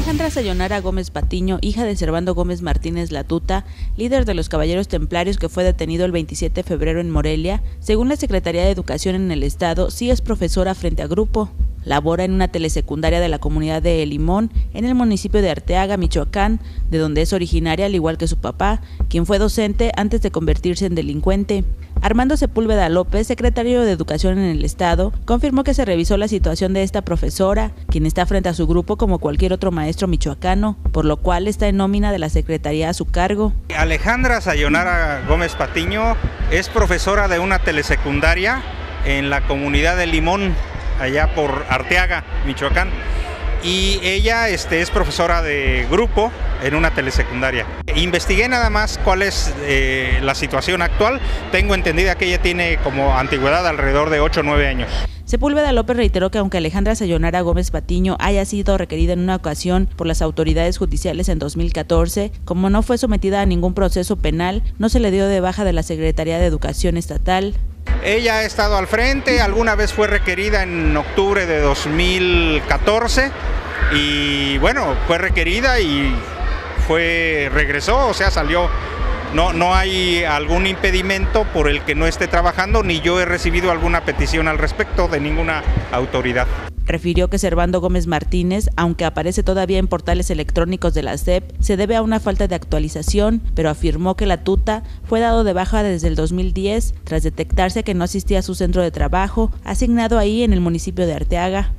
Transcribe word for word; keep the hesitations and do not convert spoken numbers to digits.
Alejandra Sayonara Gómez Patiño, hija de Servando Gómez Martínez Latuta, líder de los Caballeros Templarios que fue detenido el veintisiete de febrero en Morelia, según la Secretaría de Educación en el Estado, sí es profesora frente a grupo. Labora en una telesecundaria de la comunidad de El Limón, en el municipio de Arteaga, Michoacán, de donde es originaria al igual que su papá, quien fue docente antes de convertirse en delincuente. Armando Sepúlveda López, secretario de Educación en el Estado, confirmó que se revisó la situación de esta profesora, quien está frente a su grupo como cualquier otro maestro michoacano, por lo cual está en nómina de la Secretaría a su cargo. Alejandra Sayonara Gómez Patiño es profesora de una telesecundaria en la comunidad de Limón, allá por Arteaga, Michoacán, y ella este, es profesora de grupo en una telesecundaria. Investigué nada más cuál es eh, la situación actual. Tengo entendida que ella tiene como antigüedad alrededor de ocho o nueve años. Sepúlveda López reiteró que aunque Alejandra Sayonara Gómez Patiño haya sido requerida en una ocasión por las autoridades judiciales en dos mil catorce, como no fue sometida a ningún proceso penal, no se le dio de baja de la Secretaría de Educación Estatal. Ella ha estado al frente, alguna vez fue requerida en octubre de dos mil catorce y bueno, fue requerida y fue regresó, o sea, salió. No, no hay algún impedimento por el que no esté trabajando, ni yo he recibido alguna petición al respecto de ninguna autoridad. Refirió que Servando Gómez Martínez, aunque aparece todavía en portales electrónicos de la S E P, se debe a una falta de actualización, pero afirmó que Latuta fue dado de baja desde el dos mil diez, tras detectarse que no asistía a su centro de trabajo, asignado ahí en el municipio de Arteaga.